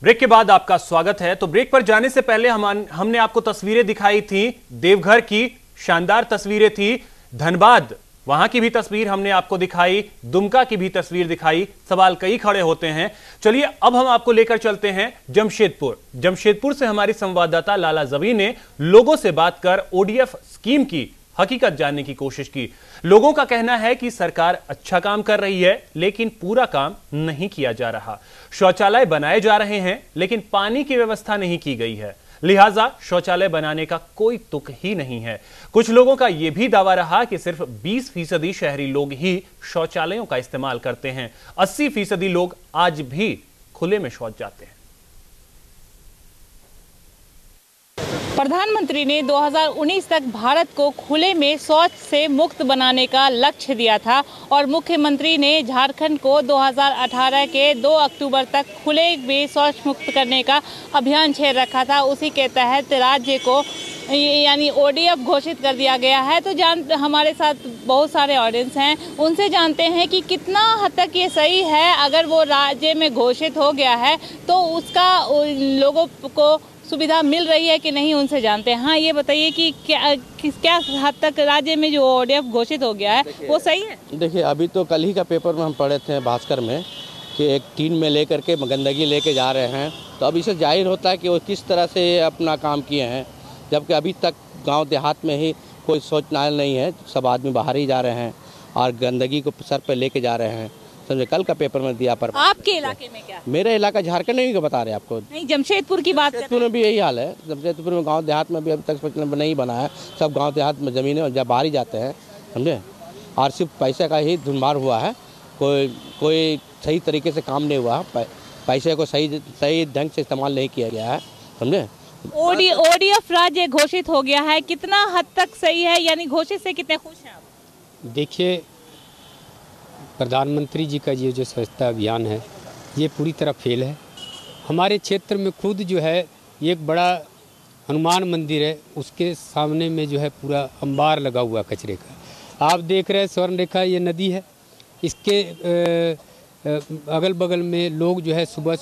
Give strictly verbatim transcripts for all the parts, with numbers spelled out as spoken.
Break के बाद आपका स्वागत है। तो ब्रेक पर जाने से पहले हम हमने आपको तस्वीरें दिखाई थी, देवघर की शानदार तस्वीरें थी, धनबाद वहां की भी तस्वीर हमने आपको दिखाई, दुमका की भी तस्वीर दिखाई। सवाल कई खड़े होते हैं। चलिए अब हम आपको लेकर चलते हैं जमशेदपुर। जमशेदपुर से हमारी संवाददाता लाला जबी ने लोगों से बात कर ओडीएफ स्कीम की हकीकत जानने की कोशिश की। लोगों का कहना है कि सरकार अच्छा काम कर रही है, लेकिन पूरा काम नहीं किया जा रहा। शौचालय बनाए जा रहे हैं, लेकिन पानी की व्यवस्था नहीं की गई है, लिहाजा शौचालय बनाने का कोई तुक ही नहीं है। कुछ लोगों का यह भी दावा रहा कि सिर्फ बीस फीसदी शहरी लोग ही शौचालयों का इस्तेमाल करते हैं, अस्सी फीसदी लोग आज भी खुले में शौच जाते हैं। प्रधानमंत्री ने दो हज़ार उन्नीस तक भारत को खुले में शौच से मुक्त बनाने का लक्ष्य दिया था और मुख्यमंत्री ने झारखंड को दो हज़ार अठारह के दो अक्टूबर तक खुले में शौच मुक्त करने का अभियान छेड़ रखा था। उसी के तहत राज्य को यानी ओडीएफ घोषित कर दिया गया है। तो जान हमारे साथ बहुत सारे ऑडियंस हैं, उनसे जानते हैं कि कितना हद तक ये सही है। अगर वो राज्य में घोषित हो गया है तो उसका लोगों को सुविधा मिल रही है कि नहीं, उनसे जानते हैं। हाँ, ये बताइए कि क्या क्या हद तक राज्य में जो ओडीएफ घोषित हो गया है वो सही है? देखिए, अभी तो कल ही का पेपर में हम पढ़े थे भास्कर में कि एक टीन में लेकर के गंदगी लेके जा रहे हैं। तो अब इससे जाहिर होता है कि वो किस तरह से अपना काम किए हैं, जबकि अभी तक गांव देहात में ही कोई शौचालय नहीं है। सब आदमी बाहर ही जा रहे हैं और गंदगी को सर पे लेके जा रहे हैं। समझे, कल का पेपर में दिया। पर आपके इलाके में क्या? मेरा इलाका झारखंड नहीं बता रहे आपको। नहीं, जमशेदपुर की बात जमशेदपुर में भी यही हाल है। जमशेदपुर में गांव देहात में भी अभी तक शौचालय नहीं बना है। सब गांव देहात में जमीनें और जब बाहर ही जाते हैं, समझे। और सिर्फ पैसे का ही धुनमार हुआ है, कोई कोई सही तरीके से काम नहीं हुआ। पैसे को सही सही ढंग से इस्तेमाल नहीं किया गया है, समझे। ओडी ओडीएफ राज्य घोषित हो गया है, कितना हद तक सही है, यानी घोषित से कितने खुश हैं आप? देखिए, प्रधानमंत्री जी का ये जो स्वच्छता अभियान है ये पूरी तरह फेल है। हमारे क्षेत्र में खुद जो है एक बड़ा हनुमान मंदिर है, उसके सामने में जो है पूरा अंबार लगा हुआ कचरे का। आप देख रहे हैं स्वर्ण रेखा, ये नदी है, इसके अगल बगल में लोग जो है सुबह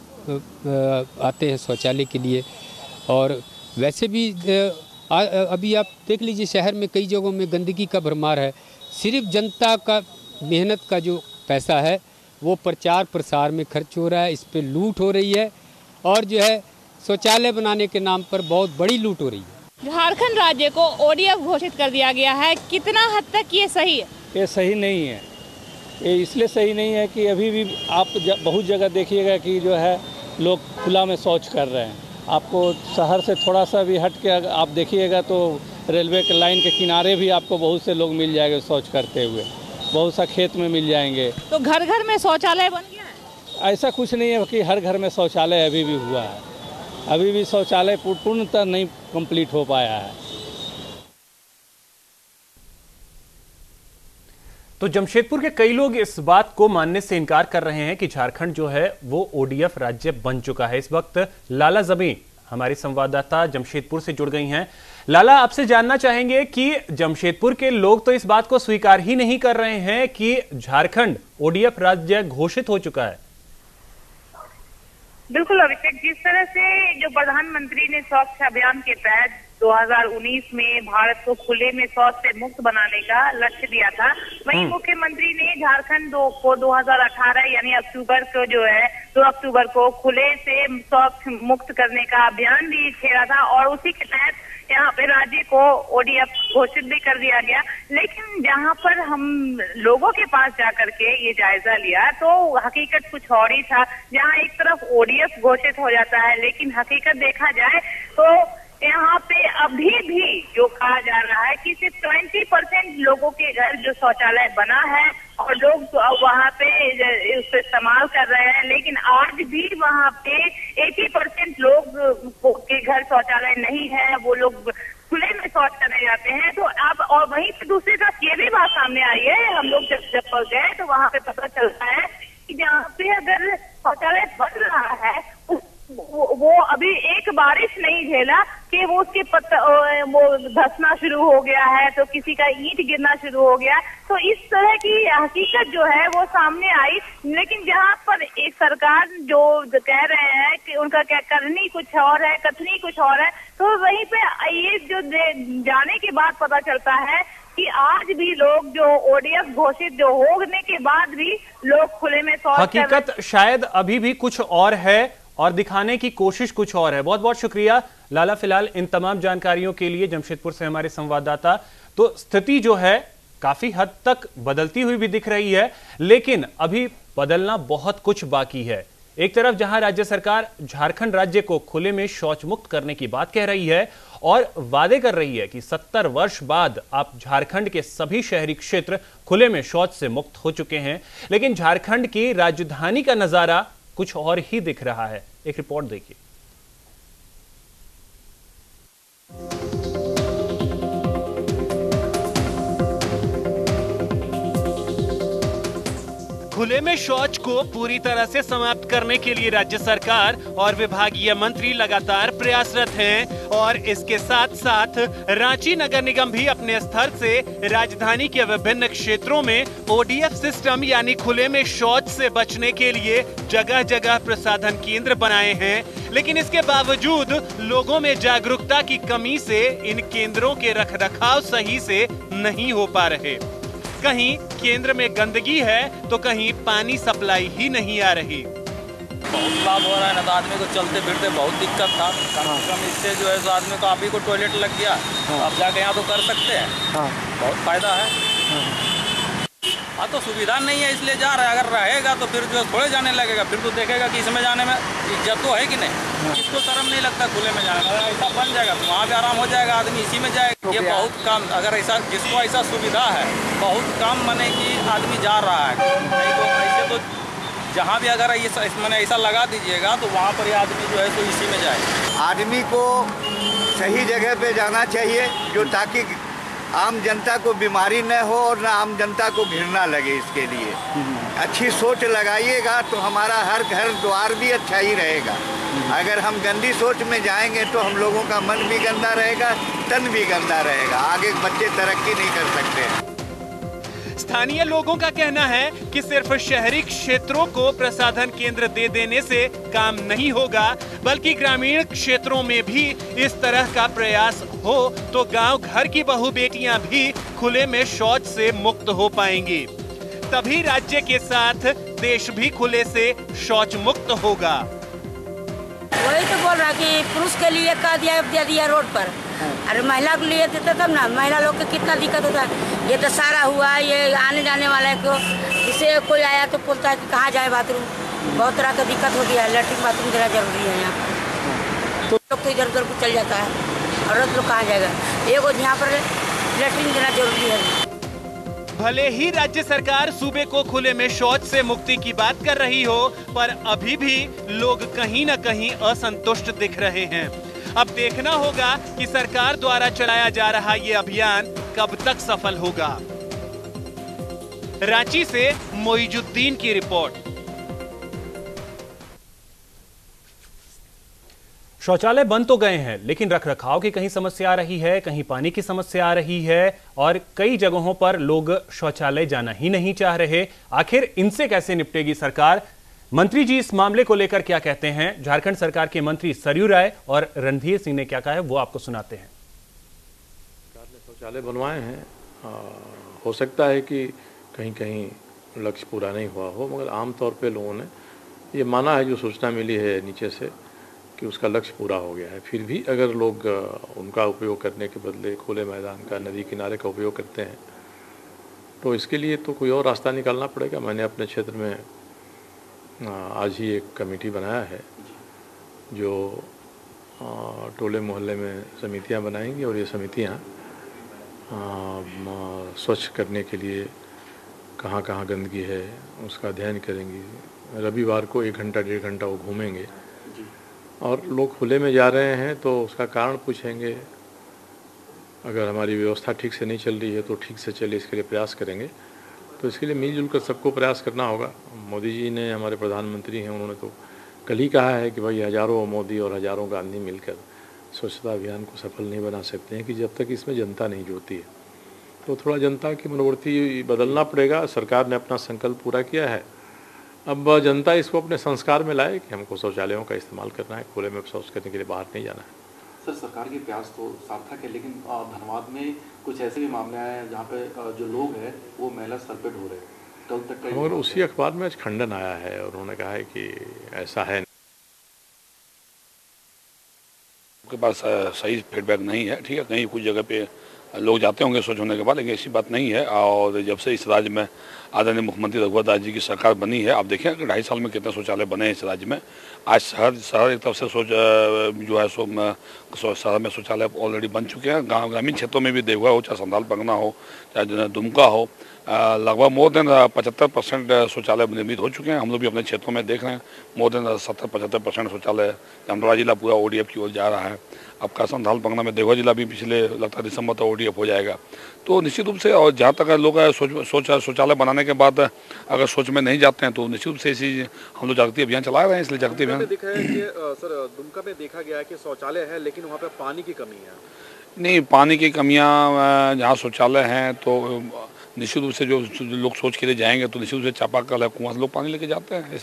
सुबह आते हैं शौचालय के लिए। और वैसे भी आ, अभी आप देख लीजिए, शहर में कई जगहों में गंदगी का भरमार है। सिर्फ जनता का मेहनत का जो पैसा है वो प्रचार प्रसार में खर्च हो रहा है, इस पे लूट हो रही है और जो है शौचालय बनाने के नाम पर बहुत बड़ी लूट हो रही है। झारखंड राज्य को ओडीएफ घोषित कर दिया गया है, कितना हद तक ये सही है? ये सही नहीं है। ये इसलिए सही नहीं है कि अभी भी आप बहुत जगह देखिएगा कि जो है लोग खुला में शौच कर रहे हैं। आपको शहर से थोड़ा सा भी हट के आप देखिएगा तो रेलवे के लाइन के किनारे भी आपको बहुत से लोग मिल जाएंगे शौच करते हुए, बहुत सा खेत में मिल जाएंगे। तो घर घर में शौचालय बन गया है? ऐसा कुछ नहीं है कि हर घर में शौचालय अभी भी हुआ है। अभी भी शौचालय पूर्णतः नहीं कंप्लीट हो पाया है। तो जमशेदपुर के कई लोग इस बात को मानने से इनकार कर रहे हैं कि झारखंड जो है वो ओडीएफ राज्य बन चुका है। इस वक्त लाला जबी हमारी संवाददाता जमशेदपुर से जुड़ गई हैं। लाला, आपसे जानना चाहेंगे कि जमशेदपुर के लोग तो इस बात को स्वीकार ही नहीं कर रहे हैं कि झारखंड ओडीएफ राज्य घोषित हो चुका है। बिल्कुल अभिषेक, जिस तरह से जो प्रधानमंत्री ने स्वच्छ अभियान के तहत दो हज़ार उन्नीस में भारत को खुले में शौच से मुक्त बनाने का लक्ष्य दिया था, वहीं मुख्यमंत्री ने झारखंड दो को दो हज़ार अठारह यानी अक्टूबर को जो है दो अक्टूबर को खुले से शौच मुक्त करने का अभियान भी छेड़ा था और उसी के तहत यहाँ पे राज्य को ओडीएफ घोषित भी कर दिया गया। लेकिन जहाँ पर हम लोगों के पास जाकर के ये जायजा लिया तो हकीकत कुछ और ही था। जहाँ एक तरफ ओडीएफ घोषित हो जाता है, लेकिन हकीकत देखा जाए तो यहाँ पे अभी भी जो कहा जा रहा है कि सिर्फ ट्वेंटी परसेंट लोगों के घर जो शौचालय बना है और लोग वहाँ पे उसको इस्तेमाल कर रहे हैं, लेकिन आज भी वहाँ पे अस्सी परसेंट लोग के घर शौचालय नहीं है, वो लोग खुले में शौच करने जाते हैं। तो अब और वहीं पे दूसरी तरफ ये भी बात सामने आई है, हम लोग जब जब गए तो वहाँ पे पता चलता है कि जहाँ पे अगर शौचालय बन रहा है वो, वो अभी एक बारिश नहीं झेला कि वो उसके पत्ता वो धंसना शुरू हो गया है, तो किसी का ईंट गिरना शुरू हो गया। तो इस तरह की हकीकत जो है वो सामने आई। लेकिन जहाँ पर एक सरकार जो कह रहे हैं कि उनका क्या करनी कुछ और है, कथनी कुछ और है, तो वहीं पे ये जो जाने के बाद पता चलता है कि आज भी लोग जो ओडीएफ घोषित जो होने के बाद भी लोग खुले में शौच हकीकत शायद अभी भी कुछ और है और दिखाने की कोशिश कुछ और है। बहुत बहुत शुक्रिया लाला फिलहाल इन तमाम जानकारियों के लिए, जमशेदपुर से हमारे संवाददाता। तो स्थिति जो है काफी हद तक बदलती हुई भी दिख रही है, लेकिन अभी बदलना बहुत कुछ बाकी है। एक तरफ जहां राज्य सरकार झारखंड राज्य को खुले में शौच मुक्त करने की बात कह रही है और वादे कर रही है कि सत्तर वर्ष बाद आप झारखंड के सभी शहरी क्षेत्र खुले में शौच से मुक्त हो चुके हैं, लेकिन झारखंड की राजधानी का नजारा कुछ और ही दिख रहा है। एक रिपोर्ट देखिए। खुले में शौच को पूरी तरह से समाप्त करने के लिए राज्य सरकार और विभागीय मंत्री लगातार प्रयासरत हैं और इसके साथ साथ रांची नगर निगम भी अपने स्तर से राजधानी के विभिन्न क्षेत्रों में ओडीएफ सिस्टम यानी खुले में शौच से बचने के लिए जगह जगह प्रसाधन केंद्र बनाए हैं। लेकिन इसके बावजूद लोगों में जागरूकता की कमी से इन केंद्रों के रखरखाव सही से नहीं हो पा रहे। कहीं केंद्र में गंदगी है तो कहीं पानी सप्लाई ही नहीं आ रही। बहुत लाभ हो रहा है ना, तो आदमी को चलते फिरते बहुत दिक्कत था। कम से कम इससे जो है तो आदमी को आप ही को टॉयलेट लग गया, हाँ। आप जाके यहाँ तो कर सकते हैं, हाँ। बहुत फायदा है। हाँ तो सुविधा नहीं है इसलिए जा रहा है। अगर रहेगा तो फिर जो थोड़े जाने लगेगा, फिर तो देखेगा कि इसमें जाने में इज्जत तो है कि नहीं। इसको शर्म नहीं लगता खुले में जाने में। ऐसा बन जाएगा तो वहाँ भी आराम हो जाएगा, आदमी इसी में जाएगा। ये बहुत कम, अगर ऐसा जिसको ऐसा सुविधा है बहुत कम मने कि आदमी जा रहा है। नहीं तो ऐसे तो जहाँ भी अगर मैंने ऐसा लगा दीजिएगा तो वहाँ पर आदमी जो है तो इसी में जाएगा। आदमी को सही जगह पे जाना चाहिए जो ताकि आम जनता को बीमारी न हो और न आम जनता को घृणा लगे। इसके लिए अच्छी सोच लगाइएगा तो हमारा हर घर द्वार भी अच्छा ही रहेगा। अगर हम गंदी सोच में जाएंगे तो हम लोगों का मन भी गंदा रहेगा, तन भी गंदा रहेगा, आगे बच्चे तरक्की नहीं कर सकते। स्थानीय लोगों का कहना है कि सिर्फ शहरी क्षेत्रों को प्रसाधन केंद्र दे देने से काम नहीं होगा, बल्कि ग्रामीण क्षेत्रों में भी इस तरह का प्रयास हो तो गांव घर की बहू बेटियां भी खुले में शौच से मुक्त हो पाएंगी। तभी राज्य के साथ देश भी खुले से शौच मुक्त होगा। वही तो बोल रहा कि पुरुष के लिए कह दिया दे दिया रोड पर, अरे महिला के लिए देते तब ना। महिला लोग को कितना दिक्कत होता है। ये तो सारा हुआ, ये आने जाने वाला है को जिसे कोई आया तो बोलता है कि कहाँ जाए बाथरूम। बहुत तरह का दिक्कत होती है। लैट्रिन बाथरूम देना जरूरी है यहाँ। तो लोग तो इधर उधर को चल जाता है, औरत लोग कहाँ जाएगा। एगो यहाँ पर लैट्रिन देना जरूरी है। भले ही राज्य सरकार सूबे को खुले में शौच से मुक्ति की बात कर रही हो, पर अभी भी लोग कहीं न कहीं असंतुष्ट दिख रहे हैं। अब देखना होगा कि सरकार द्वारा चलाया जा रहा ये अभियान कब तक सफल होगा। रांची से मोइजुद्दीन की रिपोर्ट। शौचालय बंद तो गए हैं, लेकिन रखरखाव की कहीं समस्या आ रही है, कहीं पानी की समस्या आ रही है और कई जगहों पर लोग शौचालय जाना ही नहीं चाह रहे। आखिर इनसे कैसे निपटेगी सरकार? मंत्री जी इस मामले को लेकर क्या कहते हैं? झारखंड सरकार के मंत्री सरयू राय और रणधीर सिंह ने क्या कहा है वो आपको सुनाते हैं। सरकार ने शौचालय बनवाए हैं, आ, हो सकता है कि कहीं कहीं लक्ष्य पूरा नहीं हुआ हो, मगर आमतौर पे लोगों ने ये माना है, जो सूचना मिली है नीचे से, कि उसका लक्ष्य पूरा हो गया है। फिर भी अगर लोग उनका उपयोग करने के बदले खुले मैदान का, नदी किनारे का उपयोग करते हैं तो इसके लिए तो कोई और रास्ता निकालना पड़ेगा। मैंने अपने क्षेत्र में आज ही एक कमेटी बनाया है जो टोले मोहल्ले में समितियां बनाएंगी और ये समितियां स्वच्छ करने के लिए कहाँ कहाँ गंदगी है उसका अध्ययन करेंगी। रविवार को एक घंटा डेढ़ घंटा वो घूमेंगे और लोग खुले में जा रहे हैं तो उसका कारण पूछेंगे। अगर हमारी व्यवस्था ठीक से नहीं चल रही है तो ठीक से चले, इसके लिए प्रयास करेंगे। तो इसके लिए मिलजुल कर सबको प्रयास करना होगा। मोदी जी ने, हमारे प्रधानमंत्री हैं, उन्होंने तो कल ही कहा है कि भाई हज़ारों मोदी और हज़ारों गांधी मिलकर स्वच्छता अभियान को सफल नहीं बना सकते हैं कि जब तक इसमें जनता नहीं जुड़ती है। तो थोड़ा जनता की मनोवृत्ति बदलना पड़ेगा। सरकार ने अपना संकल्प पूरा किया है, अब जनता इसको अपने संस्कार में लाए कि हमको शौचालयों का इस्तेमाल करना है, खुले में शौच करने के लिए बाहर नहीं जाना है। सर, सरकार की प्रयास तो सार्थक है, लेकिन धनबाद में कुछ ऐसे भी मामले आए हैं जहाँ पे जो लोग हैं वो महिला सरपेट हो रहे हैं। कल तक का और उसी अखबार में आज खंडन आया है और उन्होंने कहा है कि ऐसा है। उनके पास सही फीडबैक नहीं है, ठीक है, कहीं कुछ जगह पे लोग जाते होंगे स्वच्छ होने के बाद, लेकिन ऐसी बात नहीं है। और जब से इस राज्य में आदरणीय मुख्यमंत्री रघुवर दास जी की सरकार बनी है, आप देखें कि ढाई साल में कितने शौचालय बने हैं इस राज्य में। आज शहर शहर एक तरफ से सोच जो है सो शहर में शौचालय ऑलरेडी बन चुके हैं। गाँव ग्रामीण क्षेत्रों में भी देखा हो, चाहे संथाल परगना हो, चाहे दुमका हो, लगभग मोर देन पचहत्तर परसेंट शौचालय निर्मित हो चुके हैं। हम लोग भी अपने क्षेत्रों में देख रहे हैं मोर देन सत्तर पचहत्तर परसेंट शौचालय। जामताड़ा जिला पूरा ओ डी एफ की ओर जा रहा है। अब का संथाल परगना में देवघर जिला भी पिछले लगता है दिसंबर तक ओ डी एफ हो जाएगा। तो निश्चित रूप से, और जहाँ तक लोग सोच सोच शौचालय बनाने के बाद अगर सोच में नहीं जाते हैं तो निश्चित रूप से इसी हम लोग जागृति अभियान चला रहे हैं। इसलिए जागृति अभियान देखा है कि सर दुमका में देखा गया है कि शौचालय है लेकिन वहाँ पे पानी की कमी है। नहीं, पानी की कमियाँ जहाँ शौचालय हैं तो निश्चित रूप से जो लोग सोच के लिए जाएंगे तो निश्चित रूप से चापाकल है, कुआं से लोग पानी लेके जाते हैं।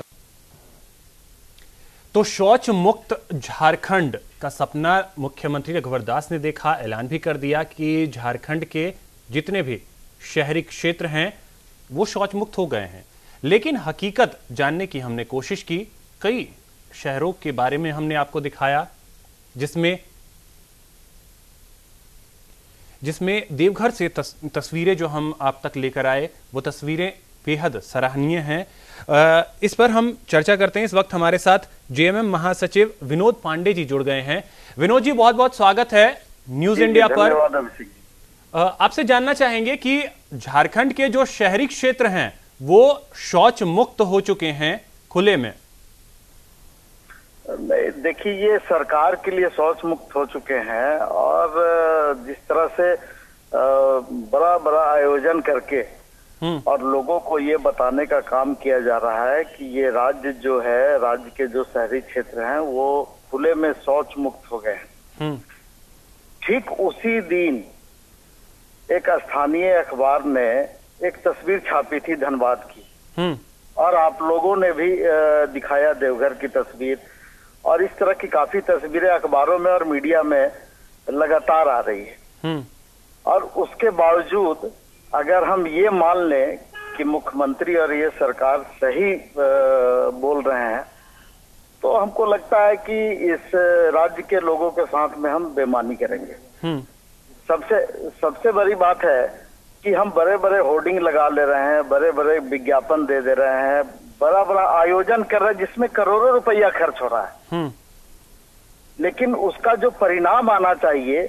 तो शौच मुक्त झारखंड का सपना मुख्यमंत्री रघुवर दास ने देखा, ऐलान भी कर दिया कि झारखंड के जितने भी शहरी क्षेत्र हैं वो शौच मुक्त हो गए हैं। लेकिन हकीकत जानने की हमने कोशिश की, कई शहरों के बारे में हमने आपको दिखाया जिसमें जिसमें देवघर से तस, तस्वीरें जो हम आप तक लेकर आए वो तस्वीरें बेहद सराहनीय हैं। इस पर हम चर्चा करते हैं। इस वक्त हमारे साथ जे एम एम महासचिव विनोद पांडे जी जुड़ गए हैं। विनोद जी, बहुत बहुत स्वागत है न्यूज इंडिया पर। आपसे जानना चाहेंगे कि झारखंड के जो शहरी क्षेत्र हैं वो शौच मुक्त हो चुके हैं खुले में। नहीं, देखिए, ये सरकार के लिए शौच मुक्त हो चुके हैं और जिस तरह से बड़ा बड़ा आयोजन करके और लोगों को ये बताने का काम किया जा रहा है कि ये राज्य जो है, राज्य के जो शहरी क्षेत्र हैं वो खुले में शौच मुक्त हो गए हैं। ठीक उसी दिन एक स्थानीय अखबार ने एक तस्वीर छापी थी धनबाद की और आप लोगों ने भी दिखाया देवघर की तस्वीर, और इस तरह की काफी तस्वीरें अखबारों में और मीडिया में लगातार आ रही है। और उसके बावजूद अगर हम ये मान लें कि मुख्यमंत्री और ये सरकार सही बोल रहे हैं तो हमको लगता है कि इस राज्य के लोगों के साथ में हम बेईमानी करेंगे। सबसे सबसे बड़ी बात है कि हम बड़े बड़े होर्डिंग लगा ले रहे हैं, बड़े बड़े विज्ञापन दे दे रहे हैं, बड़ा बड़ा आयोजन कर रहे हैं जिसमें करोड़ों रुपया खर्च हो रहा है, लेकिन उसका जो परिणाम आना चाहिए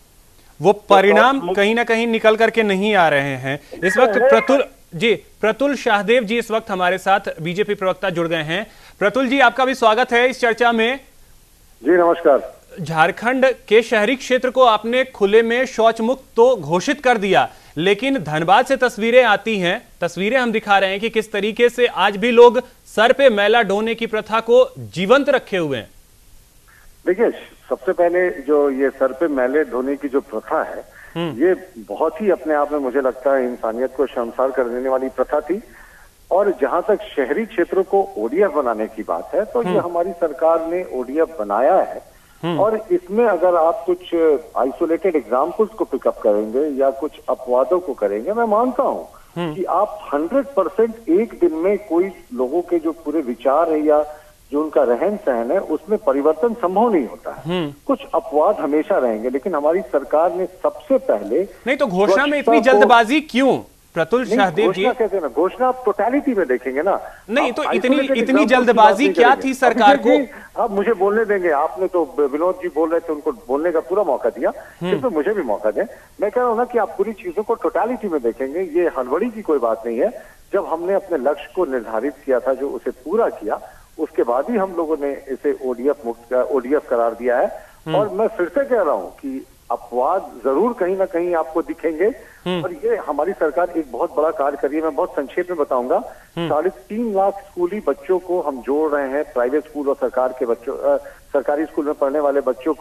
वो परिणाम तो कहीं ना कहीं निकल करके नहीं आ रहे हैं। इस वक्त प्रतुल जी प्रतुल शाहदेव जी इस वक्त हमारे साथ बीजेपी प्रवक्ता जुड़ गए हैं। प्रतुल जी, आपका भी स्वागत है इस चर्चा में। जी नमस्कार। झारखंड के शहरी क्षेत्र को आपने खुले में शौच मुक्त तो घोषित कर दिया, लेकिन धनबाद से तस्वीरें आती हैं, तस्वीरें हम दिखा रहे हैं कि किस तरीके से आज भी लोग सर पे मैला ढोने की प्रथा को जीवंत रखे हुए हैं। देखिए, सबसे पहले जो ये सर पे मैले धोने की जो प्रथा है ये बहुत ही अपने आप में मुझे लगता है इंसानियत को शर्मसार कर देने वाली प्रथा थी। और जहां तक शहरी क्षेत्रों को ओ डी एफ बनाने की बात है तो ये हमारी सरकार ने ओ डी एफ बनाया है और इसमें अगर आप कुछ आइसोलेटेड एग्जाम्पल्स को पिकअप करेंगे या कुछ अपवादों को करेंगे, मैं मानता हूं कि आप हंड्रेड परसेंट एक दिन में कोई लोगों के जो पूरे विचार है या जो उनका रहन सहन है उसमें परिवर्तन संभव नहीं होता है। कुछ अपवाद हमेशा रहेंगे, लेकिन हमारी सरकार ने सबसे पहले नहीं तो घोषणा में इतनी जल्दबाजी क्यों प्रतुल शाहदेव जी? कहते हैं ना, घोषणा आप टोटलिटी में देखेंगे ना। नहीं तो इतनी इतनी जल्दबाजी क्या थी सरकार को? आप मुझे बोलने देंगे, आपने तो विनोद जी बोल रहे थे, उनको बोलने का पूरा मौका दिया, सिर्फ मुझे भी मौका दें। मैं कह रहा हूँ ना कि आप पूरी चीजों को टोटलिटी में देखेंगे, ये हड़बड़ी की कोई बात नहीं है। जब हमने अपने लक्ष्य को निर्धारित किया था, जो उसे पूरा किया, उसके बाद ही हम लोगों ने इसे ओ डी एफ मुक्त ओ डी एफ करार दिया है। और मैं फिर से कह रहा हूँ कि अपवाद जरूर कहीं ना कहीं आपको दिखेंगे और ये हमारी सरकार एक बहुत बड़ा कार्य कर रही है। मैं बहुत संक्षेप में बताऊंगा, साढ़े तीन लाख स्कूली बच्चों को हम जोड़ रहे हैं, प्राइवेट स्कूल और सरकार के बच्चों, सरकारी स्कूल में पढ़ने वाले बच्चों को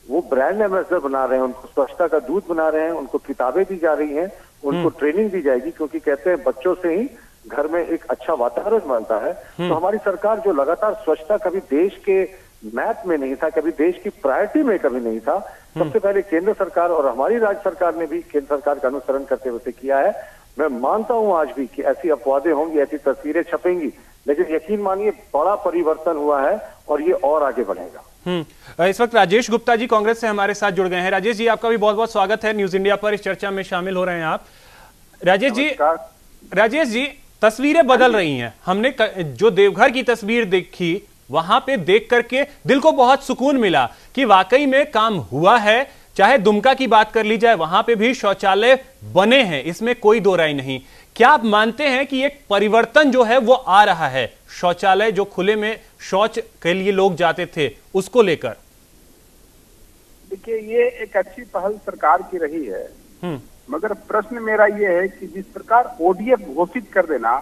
वो ब्रांड एम्बेसडर बना रहे हैं, उनको स्वच्छता का दूत बना रहे हैं, उनको किताबें दी जा रही हैं, उनको ट्रेनिंग दी जाएगी, क्योंकि कहते हैं बच्चों से ही घर में एक अच्छा वातावरण बनता है। तो हमारी सरकार जो लगातार स्वच्छता कभी देश के मैप में नहीं था, कभी देश की प्रायोरिटी में कभी नहीं था, सबसे पहले केंद्र सरकार और हमारी राज्य सरकार ने भी केंद्र सरकार का अनुसरण करते हुए किया है। मैं मानता हूं आज भी कि ऐसी अपवादें होंगी, ऐसी तस्वीरें छपेंगी, लेकिन यकीन मानिए बड़ा परिवर्तन हुआ है और ये और आगे बढ़ेगा। हम्म इस वक्त राजेश गुप्ता जी कांग्रेस से हमारे साथ जुड़ गए हैं। राजेश जी, आपका भी बहुत बहुत स्वागत है न्यूज इंडिया पर, इस चर्चा में शामिल हो रहे हैं आप। राजेश जी राजेश जी तस्वीरें बदल रही हैं। हमने जो देवघर की तस्वीर देखी, वहां पे देख करके दिल को बहुत सुकून मिला कि वाकई में काम हुआ है। चाहे दुमका की बात कर ली जाए, वहां पे भी शौचालय बने हैं, इसमें कोई दो राय नहीं। क्या आप मानते हैं कि एक परिवर्तन जो है वो आ रहा है, शौचालय जो खुले में शौच के लिए लोग जाते थे उसको लेकर? देखिए, ये एक अच्छी पहल सरकार की रही है, मगर प्रश्न मेरा ये है कि जिस प्रकार ओडीएफ घोषित कर देना,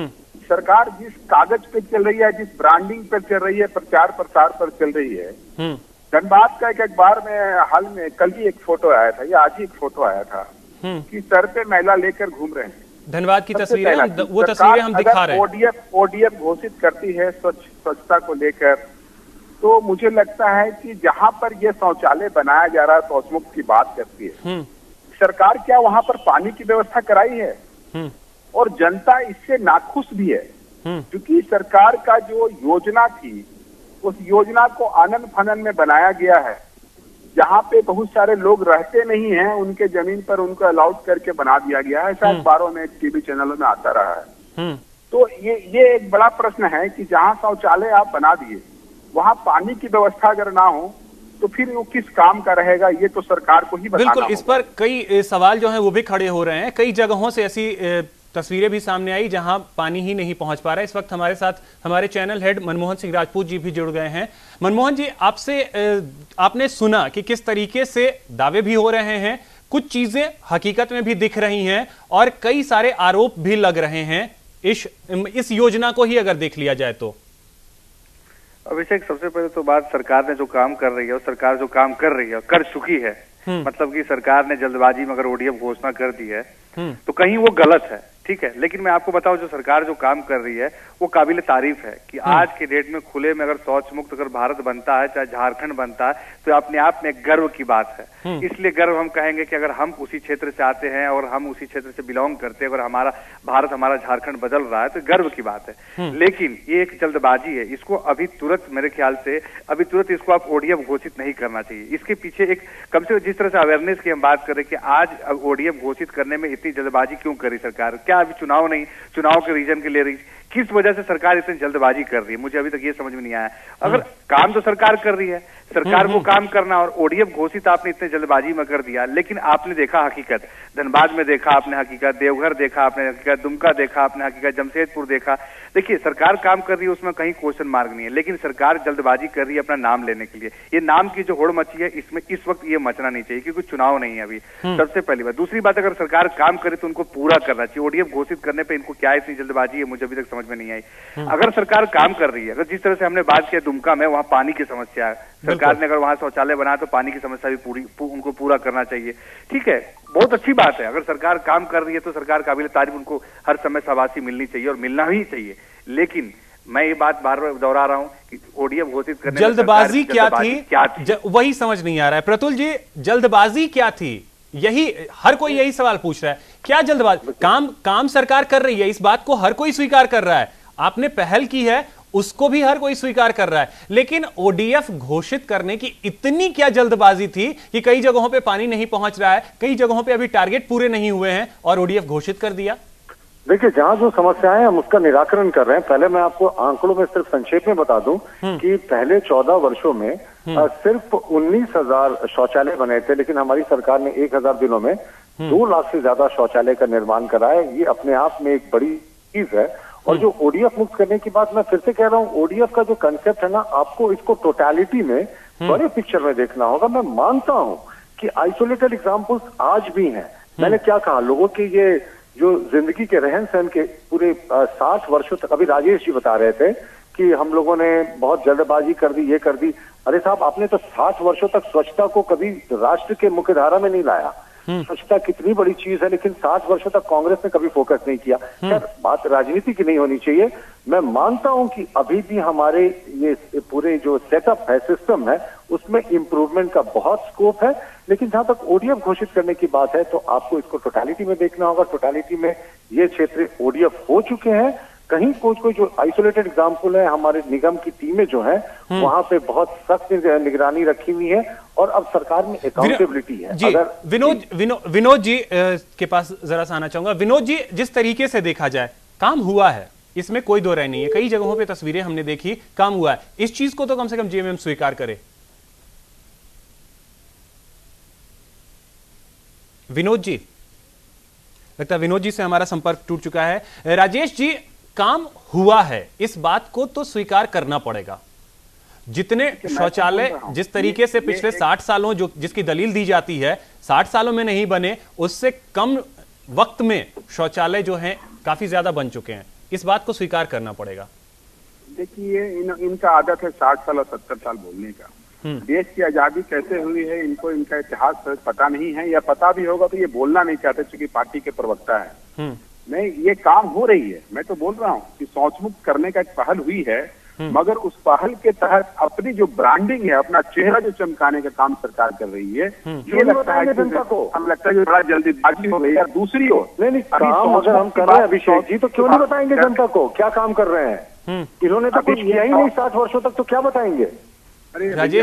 सरकार जिस कागज पे चल रही है, जिस ब्रांडिंग पे चल रही है, प्रचार प्रसार पर चल रही है। धनबाद का एक अखबार में हाल में कल ही एक फोटो आया था, या आज ही एक फोटो आया था कि सर पे महिला लेकर घूम रहे हैं। धनबाद की तस्वीरें, वो तस्वीरें हम दिखा रहे हैं। ओडीएफ ओडीएफ घोषित करती है स्वच्छ स्वच्छता को लेकर, तो मुझे लगता है कि जहां पर ये शौचालय बनाया जा रहा है, शौच मुक्त की बात करती है सरकार, क्या वहां पर पानी की व्यवस्था कराई है? और जनता इससे नाखुश भी है, क्योंकि सरकार का जो योजना थी उस योजना को आनन फनन में बनाया गया है। जहाँ पे बहुत सारे लोग रहते नहीं हैं, उनके जमीन पर उनको अलाउड करके बना दिया गया है। ऐसा अखबारों में, टीवी चैनलों में आता रहा है। तो ये ये एक बड़ा प्रश्न है कि जहाँ शौचालय आप बना दिए, वहाँ पानी की व्यवस्था अगर ना हो तो फिर वो किस काम का रहेगा, ये तो सरकार को ही बताना। बिल्कुल, इस पर कई सवाल जो हैं वो भी खड़े हो रहे हैं। कई जगहों से ऐसी तस्वीरें भी सामने आई जहां पानी ही नहीं पहुंच पा रहा है। इस वक्त हमारे साथ हमारे चैनल हेड मनमोहन सिंह राजपूत जी भी जुड़ गए हैं। मनमोहन जी, आपसे आपने सुना कि किस तरीके से दावे भी हो रहे हैं, कुछ चीजें हकीकत में भी दिख रही हैं और कई सारे आरोप भी लग रहे हैं इस इस योजना को ही अगर देख लिया जाए तो। अभिषेक, सबसे पहले तो बात सरकार ने जो काम कर रही है और सरकार जो काम कर रही है कर चुकी है, मतलब कि सरकार ने जल्दबाजी में अगर ओडीएफ घोषणा कर दी है तो कहीं वो गलत है, ठीक है। लेकिन मैं आपको बताऊं, जो सरकार जो काम कर रही है वो काबिल तारीफ है कि आज के डेट में खुले में अगर शौच मुक्त अगर भारत बनता है, चाहे झारखंड बनता है, तो अपने आप में एक गर्व की बात है। इसलिए गर्व हम कहेंगे कि अगर हम उसी क्षेत्र से आते हैं और हम उसी क्षेत्र से बिलोंग करते हैं, अगर हमारा भारत हमारा झारखंड बदल रहा है तो गर्व की बात है। लेकिन ये एक जल्दबाजी है, इसको अभी तुरंत मेरे ख्याल से अभी तुरंत इसको आप ओडीएफ घोषित नहीं करना चाहिए। इसके पीछे एक कम से कम जिस तरह से अवेयरनेस की हम बात कर रहे हैं कि आज ओडीएफ घोषित करने में इतनी जल्दबाजी क्यों करी सरकार? क्या अभी चुनाव नहीं, चुनाव के रीजन के ले रही, किस वजह से सरकार इतनी जल्दबाजी कर रही है? मुझे अभी तक ये समझ में नहीं आया। अगर काम तो सरकार कर रही है, सरकार को काम करना, और ओडीएफ घोषित आपने इतने जल्दबाजी में कर दिया, लेकिन आपने देखा हकीकत, धनबाद में देखा आपने हकीकत, देवघर देखा आपने हकीकत, दुमका देखा आपने हकीकत, जमशेदपुर देखा। देखिए, सरकार काम कर रही है, उसमें कहीं क्वेश्चन मार्क नहीं है, लेकिन सरकार जल्दबाजी कर रही है अपना नाम लेने के लिए। ये नाम की जो होड़ मची है, इसमें इस वक्त ये मचना नहीं चाहिए, क्योंकि चुनाव नहीं है अभी, सबसे पहली बात। दूसरी बात, अगर सरकार काम करे तो उनको पूरा करना चाहिए। ओडीएफ घोषित करने पे इनको क्या इतनी जल्दबाजी है, मुझे अभी तक समझ में नहीं आई। अगर सरकार काम कर रही है, अगर जिस तरह से हमने बात किया दुमका में, वहां पानी की समस्या है, सरकार ने अगर वहां शौचालय बनाया तो पानी की समस्या भी पूरी उनको पूरा करना चाहिए, ठीक है, बहुत अच्छी बात है। अगर सरकार काम कर रही है तो सरकार काबिल तारीफ, उनको हर समय शाबाशी मिलनी चाहिए और मिलना ही चाहिए। लेकिन मैं ये बात बार बार दोहरा रहा हूँ कि ओडीएफ घोषित करने जल्दबाजी क्या थी, क्या थी? वही समझ नहीं आ रहा है। प्रतुल जी, जल्दबाजी क्या थी? यही हर कोई यही सवाल पूछ रहा है, क्या जल्दबाजी? काम काम सरकार कर रही है, इस बात को हर कोई स्वीकार कर रहा है। आपने पहल की है, उसको भी हर कोई स्वीकार कर रहा है, लेकिन ओडीएफ घोषित करने की इतनी क्या जल्दबाजी थी कि कई जगहों पे पानी नहीं पहुंच रहा है, कई जगहों पे अभी टारगेट पूरे नहीं हुए हैं और ओडीएफ घोषित कर दिया? देखिए, जहाँ जो समस्याएं हम उसका निराकरण कर रहे हैं। पहले मैं आपको आंकड़ों में सिर्फ संक्षेप में बता दूं कि पहले चौदह वर्षों में आ, सिर्फ उन्नीस हजार शौचालय बने थे, लेकिन हमारी सरकार ने एक हजार दिनों में दो लाख से ज्यादा शौचालय का निर्माण कराया। ये अपने आप में एक बड़ी चीज है। और जो ओडीएफ मुक्त करने की बात, मैं फिर से कह रहा हूँ, ओडीएफ का जो कंसेप्ट है ना, आपको इसको टोटलिटी में, बड़े पिक्चर में देखना होगा। मैं मानता हूँ कि आइसोलेटेड एग्जाम्पल्स आज भी हैं। मैंने क्या कहा, लोगों के ये जो जिंदगी के रहन सहन के पूरे साठ वर्षों तक, अभी राजेश जी बता रहे थे कि हम लोगों ने बहुत जल्दबाजी कर दी, ये कर दी। अरे साहब, आपने तो साठ वर्षों तक स्वच्छता को कभी राष्ट्र के मुख्यधारा में नहीं लाया। स्वच्छता कितनी बड़ी चीज है, लेकिन साठ वर्षों तक कांग्रेस ने कभी फोकस नहीं किया। खैर, बात राजनीति की नहीं होनी चाहिए। मैं मानता हूं कि अभी भी हमारे ये पूरे जो सेटअप है, सिस्टम है, उसमें इंप्रूवमेंट का बहुत स्कोप है। लेकिन जहां तक ओडीएफ घोषित करने की बात है, तो आपको इसको टोटालिटी में देखना होगा। टोटालिटी में ये क्षेत्र ओडीएफ हो चुके हैं। कहीं कुछ कोई जो आइसोलेटेड एग्जाम्पल है, हमारे निगम की टीमें जो हैं वहां पे बहुत सख्त निगरानी रखी हुई है और अब सरकार में अकाउंटेबिलिटी है। जी, अगर विनोद विनो, विनोद जी के पास जरा सा आना चाहूंगा। विनोद जी, जिस तरीके से देखा जाए काम हुआ है, इसमें कोई दो राय नहीं है। कई जगहों पे तस्वीरें हमने देखी, काम हुआ है। इस चीज को तो कम से कम जेएमएम स्वीकार करे। विनोद जी, लगता है विनोद जी से हमारा संपर्क टूट चुका है। राजेश जी, काम हुआ है, इस बात को तो स्वीकार करना पड़ेगा। जितने शौचालय जिस तरीके से पिछले साठ सालों जो जिसकी दलील दी जाती है, साठ सालों में नहीं बने, उससे कम वक्त में शौचालय जो हैं काफी ज्यादा बन चुके हैं। इस बात को स्वीकार करना पड़ेगा। देखिए, इन, इनका आदत है साठ साल और सत्तर साल बोलने का। देश की आजादी कैसे हुई है, इनको इनका इतिहास पता नहीं है, या पता भी होगा तो ये बोलना नहीं चाहते, क्योंकि पार्टी के प्रवक्ता है। नहीं, ये काम हो रही है। मैं तो बोल रहा हूँ कि शौच मुक्त करने का एक पहल हुई है, मगर उस पहल के तहत अपनी जो ब्रांडिंग है, अपना चेहरा जो चमकाने का काम सरकार कर रही है, ये लगता है जनता को, हम लगता है जो बड़ा जल्दीबाजी हो गई। या दूसरी ओर नहीं नहीं काम अगर हम कर रहे हैं अभिषेक जी, तो क्यों नहीं बताएंगे जनता को क्या काम कर रहे हैं? इन्होंने तो कुछ किया ही नहीं साठ वर्षों तक, तो क्या बताएंगे? राजेश,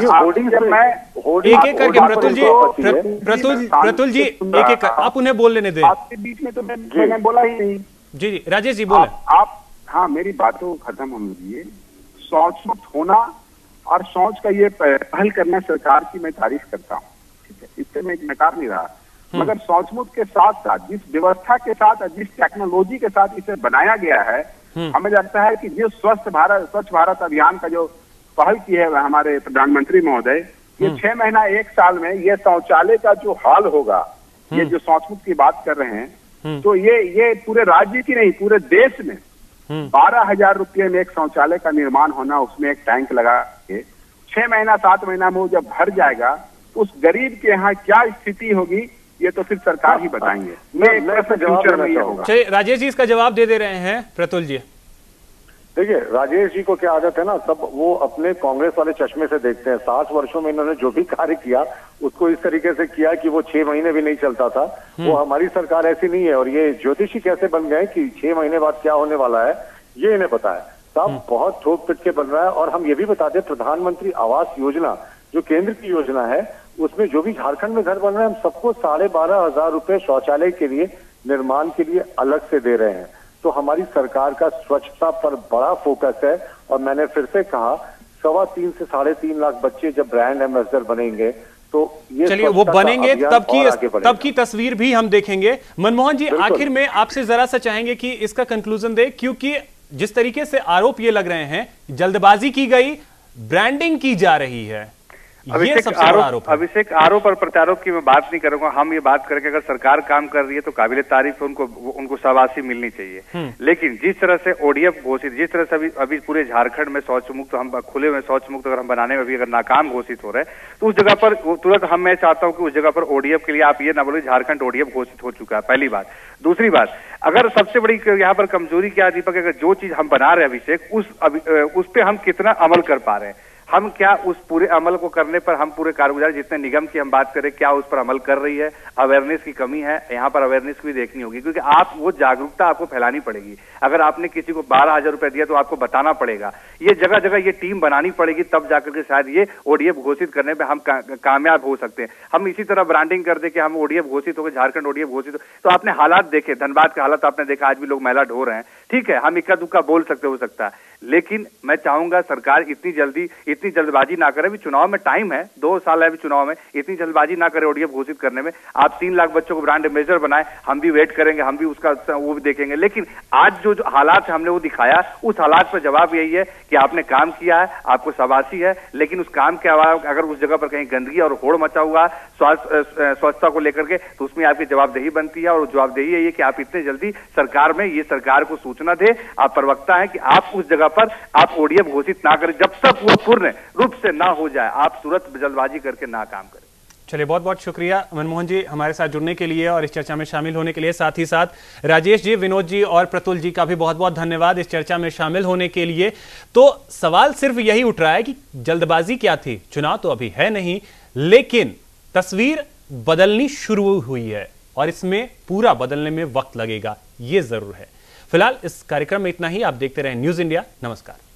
एक एक करके प्रतुल जी प्रतुल प्रतुल जी एक एक आप उन्हें बोल लेने दें। आपके बीच में तो मैंने बोला ही नहीं। जी जी राजेश जी बोले। आप हाँ, मेरी बातों खत्म होने दीजिए। शौच मुक्त होना और शौच का ये पहल करना सरकार की मैं तारीफ करता हूँ, ठीक है, इससे मैं नकार नहीं रहा। मगर शौच मुक्त के साथ साथ जिस व्यवस्था के साथ, जिस टेक्नोलॉजी के साथ इसे बनाया गया है, हमें लगता है कि जो स्वच्छ भारत स्वच्छ भारत अभियान का जो पहल की है हमारे प्रधानमंत्री महोदय, ये छह महीना एक साल में ये शौचालय का जो हाल होगा, ये जो शौच मुक्त की बात कर रहे हैं, तो ये ये पूरे राज्य की नहीं पूरे देश में बारह हजार रुपये में एक शौचालय का निर्माण होना, उसमें एक टैंक लगा के छह महीना सात महीना में वो जब भर जाएगा, तो उस गरीब के यहाँ क्या स्थिति होगी, ये तो फिर सरकार ही बताएंगे। मैं फ्यूचर में ये होगा। चलिए राजेश जी इसका जवाब दे दे रहे हैं प्रतुल जी। देखिए, राजेश जी को क्या आदत है ना, सब वो अपने कांग्रेस वाले चश्मे से देखते हैं। साठ वर्षों में इन्होंने जो भी कार्य किया उसको इस तरीके से किया कि वो छह महीने भी नहीं चलता था। वो हमारी सरकार ऐसी नहीं है। और ये ज्योतिषी कैसे बन गए कि छह महीने बाद क्या होने वाला है, ये इन्हें पता है। साहब बहुत ठोक पिट के बन रहा है। और हम ये भी बता दें, प्रधानमंत्री आवास योजना जो केंद्र की योजना है, उसमें जो भी झारखंड में घर बन रहे हैं, हम सबको साढ़े बारह हजार रुपए शौचालय के लिए निर्माण के लिए अलग से दे रहे हैं। तो हमारी सरकार का स्वच्छता पर बड़ा फोकस है। और मैंने फिर से कहा, सवा तीन से साढ़े तीन लाख बच्चे जब ब्रांड एम्बेसडर बनेंगे, तो ये चलिए वो बनेंगे तब की तब की तस्वीर भी हम देखेंगे। मनमोहन जी, आखिर में आपसे जरा सा चाहेंगे कि इसका कंक्लूजन दे, क्योंकि जिस तरीके से आरोप ये लग रहे हैं, जल्दबाजी की गई, ब्रांडिंग की जा रही है, अभिषेक आरोप अभिषेक आरोप और प्रत्यारोप की मैं बात नहीं करूंगा। हम ये बात करेंगे, अगर सरकार काम कर रही है तो काबिल तारीफ है, उनको उनको शाबाशी मिलनी चाहिए। लेकिन जिस तरह से ओडीएफ घोषित, जिस तरह से अभी अभी पूरे झारखंड में शौच मुक्त, हम खुले में शौच मुक्त अगर हम बनाने में भी अगर नाकाम घोषित हो रहे हैं, तो उस जगह पर तुरंत हम मैं चाहता हूं कि उस जगह पर ओडीएफ के लिए आप ये ना बोले झारखंड ओडीएफ घोषित हो चुका है, पहली बात। दूसरी बात, अगर सबसे बड़ी यहाँ पर कमजोरी क्या दीपक, अगर जो चीज हम बना रहे हैं अभिषेक, उस उस पर हम कितना अमल कर पा रहे हैं, हम क्या उस पूरे अमल को करने पर हम पूरे कारगुजार जितने निगम की हम बात करें, क्या उस पर अमल कर रही है? अवेयरनेस की कमी है, यहाँ पर अवेयरनेस भी देखनी होगी, क्योंकि आप वो जागरूकता आपको फैलानी पड़ेगी। अगर आपने किसी को बारह हजार रुपए दिया तो आपको बताना पड़ेगा, ये जगह जगह ये टीम बनानी पड़ेगी, तब जाकर के शायद ये ओडीएफ घोषित करने में हम का, कामयाब हो सकते हैं। हम इसी तरह ब्रांडिंग कर दे कि हम ओडीएफ घोषित हो गए, झारखंड ओडीएफ घोषित हो, तो आपने हालात देखे, धनबाद के हालात आपने देखा, आज भी लोग मैला ढो रहे हैं। ठीक है, हम इक्का दुक्का बोल सकते हो सकता है, लेकिन मैं चाहूंगा सरकार इतनी जल्दी इतनी जल्दबाजी ना करे। अभी चुनाव में टाइम है, दो साल है अभी चुनाव में, इतनी जल्दबाजी ना करे ओडीएफ घोषित करने में। आप तीन लाख बच्चों को ब्रांड एम्बेसडर बनाए, हम भी वेट करेंगे, हम भी उसका वो भी देखेंगे। लेकिन आज जो, जो हालात हमने वो दिखाया, उस हालात पर जवाब यही है कि आपने काम किया है, आपको शाबाशी है, लेकिन उस काम के अलावा अगर उस जगह पर कहीं गंदगी और होड़ मचा हुआ स्वास्थ्य स्वच्छता को लेकर के, तो उसमें आपकी जवाबदेही बनती है। और जवाबदेही यही है कि आप इतने जल्दी सरकार में ये सरकार को सूचना घोषणा दे। आप प्रवक्ता हैं कि आप उस जगह पर आप ओडीएफ घोषित ना करें जब तक वो पूर्ण रूप से ना हो जाए। आप तुरंत जल्दबाजी करके ना काम करें। चलिए, बहुत बहुत शुक्रिया मनमोहन जी हमारे साथ जुड़ने के लिए और इस चर्चा में शामिल होने के लिए। साथ ही साथ राजेश जी, विनोद जी और प्रतुल जी का भी बहुत बहुत धन्यवाद इस चर्चा में शामिल होने के लिए। तो सवाल सिर्फ यही उठ रहा है कि जल्दबाजी क्या थी? चुनाव तो अभी है नहीं, लेकिन तस्वीर बदलनी शुरू हुई है और इसमें पूरा बदलने में वक्त लगेगा, ये जरूर है। फिलहाल इस कार्यक्रम में इतना ही। आप देखते रहें न्यूज इंडिया। नमस्कार।